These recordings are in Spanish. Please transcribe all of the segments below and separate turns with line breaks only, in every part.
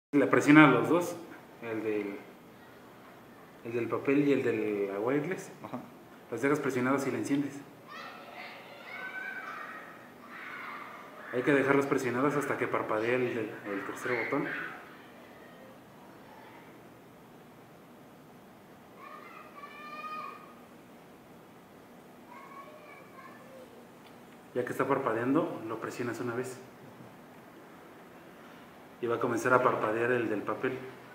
Le presiona a los dos, el del papel y el de la wireless.
Ajá.
Los dejas presionados y la enciendes. Hay que dejarlos presionados hasta que parpadee el tercer botón. Ya que está parpadeando, lo presionas una vez. Y va a comenzar a parpadear el del papel.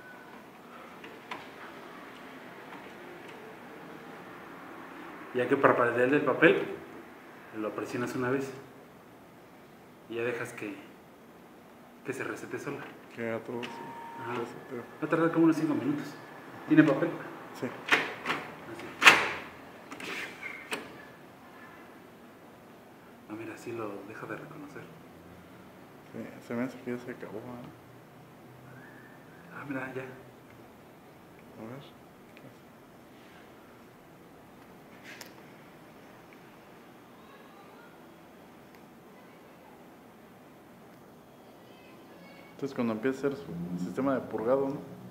Ya que parpadea el del papel, lo presionas una vez. Y ya dejas que se resete sola.
Que a todos.
Ajá. Va a tardar como unos 5 minutos. ¿Tiene papel?
Sí.
Así. Ah, mira, así lo deja de reconocer.
Sí, se me hace que ya se acabó.
Ah, mira, ya.
A ver. Entonces cuando empiece a hacer su sistema de purgado, ¿no?